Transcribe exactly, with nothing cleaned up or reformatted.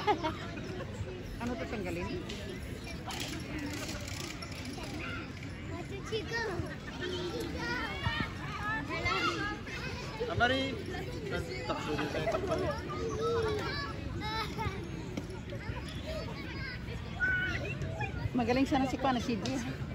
Ano to tanggalin? Amari, takbo din tayo takbo. Magaling sana si Kuya na si G.